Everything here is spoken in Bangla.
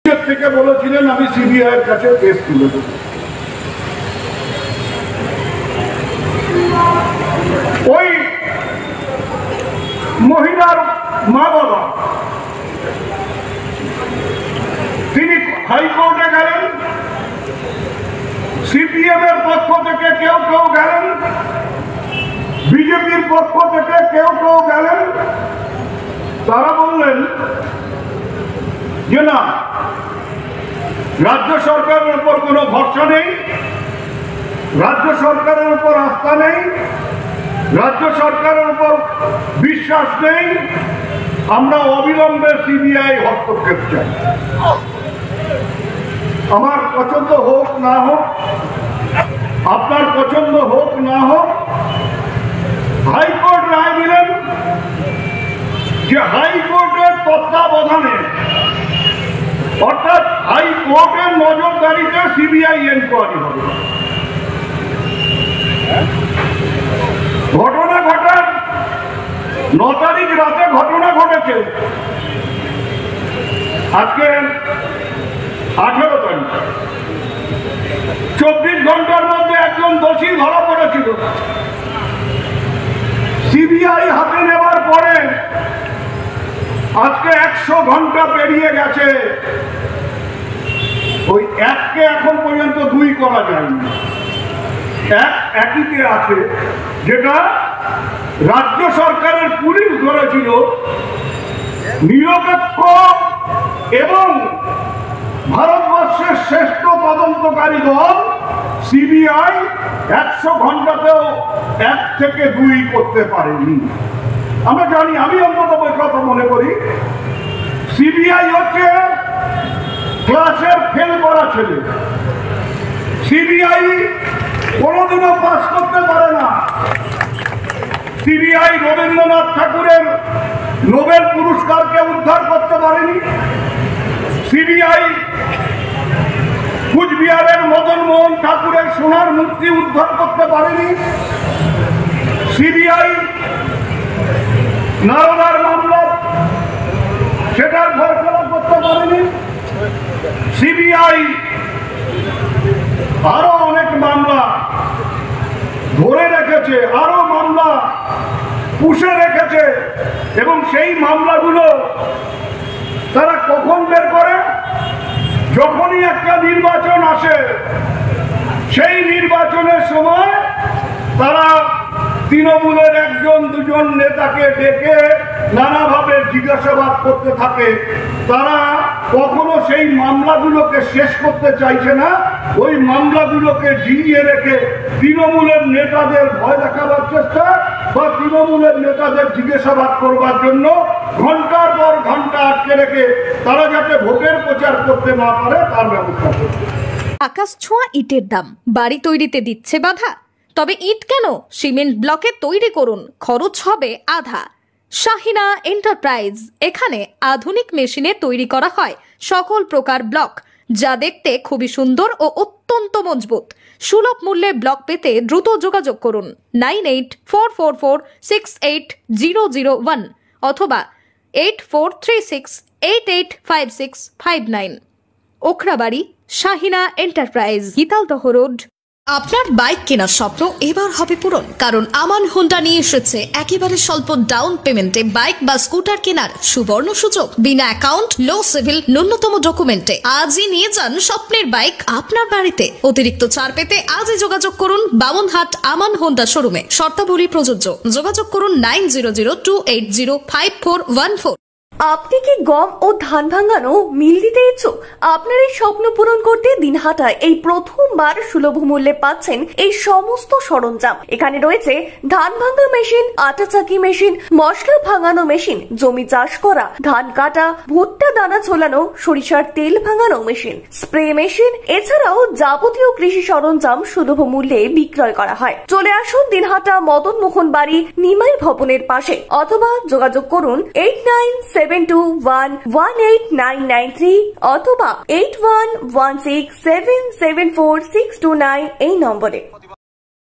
থেকে বলেছিলেন আমি সিবিআই এর কাছে কেস তুলে দেব। ওই মহিলার মা বাবা তিনি হাইকোর্টে গেলেন, সিপিএম এর পক্ষ থেকে কেউ কেউ গেলেন, বিজেপির পক্ষ থেকে কেউ কেউ গেলেন। তারা বললেন যে না, রাজ্য সরকারের উপর কোনো ভরসা নেই, রাজ্য সরকারের উপর আস্থা নেই, রাজ্য সরকারের উপর বিশ্বাস নেই, আমরা অবিলম্বে সিবিআই হস্তক্ষেপ চাই। আমার পছন্দ হোক না হোক, আপনার পছন্দ হোক না হোক, হাইকোর্ট রায় দিলেন যে হাইকোর্টের তত্ত্বাবধানে, অর্থাৎ হাইকোর্টের নজরদারিতে সিবিআই এনকোয়ারি হবে। ঘটনা ঘটার 9 তারিখ রাতে ঘটনা ঘটেছে, আজকে 18 তারিখ। 24 ঘন্টার মধ্যে একজন দোষী ধরা পড়েছিল। সিবিআই হাতে নেবার পরে আজকে 100 ঘন্টা পেরিয়ে গেছে, ওই এককে এখন পর্যন্ত 2 করা যায়নি। একইতে আছে, যেটা রাজ্য সরকারের পুলিশ ধরেছিল নিরপেক্ষ এবং ভারতবর্ষের শ্রেষ্ঠ তদন্তকারী দল সিবিআই 100 ঘন্টাতেও 1 থেকে 2 করতে পারেনি। আমরা জানি, আমি অন্তত কথা মনে করি, সিবিআই হচ্ছে ক্লাসের ফেল করা ছেলে। সিবিআই কোনোদিনও পাস করতে পারে না। সিবিআই রবীন্দ্রনাথ ঠাকুরের নোবেল পুরস্কারকে উদ্ধার করতে পারেনি। সিবিআই কুচবিহারের মদন মোহন ঠাকুরের সোনার মূর্তি উদ্ধার করতে পারেনি। সিবিআই নারদার মামলা সেটার ফয়সালা করতে পারেনি। সিবিআই আরো অনেক মামলা ধরে রেখেছে, আরো মামলা পুষে রেখেছে, এবং সেই মামলাগুলো তারা কখন বের করে? যখনই একটা নির্বাচন আসে, সেই নির্বাচনের সময় তারা তৃণমূলের 1-2 নেতাকে ডেকে নানাভাবে জিজ্ঞাসাবাদ করতে থাকে। তারা কখনো সেই মামলাগুলোকে শেষ করতে চাইছে না, ওই মামলাগুলোকে জিইয়ে রেখে তৃণমূলের নেতাদের ভয় দেখাবার চেষ্টা বা তৃণমূলের নেতাদের জিজ্ঞাসাবাদ করবার জন্য ঘন্টার পর ঘন্টা আটকে রেখে তারা যাতে ভোটের প্রচার করতে না পারে তার ব্যবস্থা করছে। আকাশ ছোঁয়া ইটের দাম বাড়ি তৈরিতে দিচ্ছে বাধা? তবে ইট কেন, সিমেন্ট ব্লকে তৈরি করুন, খরচ হবে আধা। শাহিনা এন্টারপ্রাইজ, এখানে আধুনিক মেশিনে তৈরি করা হয় সকল প্রকার ব্লক, যা দেখতে খুবই সুন্দর ও অত্যন্ত মজবুত। সুলভ মূল্যে ব্লক পেতে দ্রুত যোগাযোগ করুন 9844468001 অথবা 8436885659। Okhrabari, Shahina enterprise, Gitaldaha road. আপনার বাইক কেনার স্বপ্ন এবার হবে পূরণ, কারণ আমান হোন্ডা নিয়ে এসেছে একেবারে স্বল্প ডাউন পেমেন্টে বাইক বা স্কুটার কেনার সুবর্ণ সুযোগ। বিনা অ্যাকাউন্ট, লো সিভিল, ন্যূনতম ডকুমেন্টে আজই নিয়ে যান স্বপ্নের বাইক আপনার বাড়িতে। অতিরিক্ত ছাড় পেতে আজই যোগাযোগ করুন বামনহাট আমান হোন্ডা শোরুমে। শর্তাবলী প্রযোজ্য। যোগাযোগ করুন 9002805414। আপনি কি গম ও ধান ভাঙানো মিল দিতে ইচ্ছুক? আপনার এই স্বপ্ন পূরণ করতে দিনহাটায় এই প্রথমবার সুলভ মূল্যে পাচ্ছেন এই সমস্ত সরঞ্জাম। এখানে রয়েছে ধান ভাঙা মেশিন, আটা চাকি মেশিন, মশলা ভাঙানো মেশিন, জমি চাষ করা, ধান কাটা, ভুট্টা দানা ছোলানো, সরিষার তেল ভাঙানো মেশিন, স্প্রে মেশিন, এছাড়াও যাবতীয় কৃষি সরঞ্জাম সুলভ মূল্যে বিক্রয় করা হয়। চলে আসুন দিনহাটা মদন মোহন বাড়ি নিমাই ভবনের পাশে, অথবা যোগাযোগ করুন 8972118993 অথবা 8116774629 এই নম্বরে।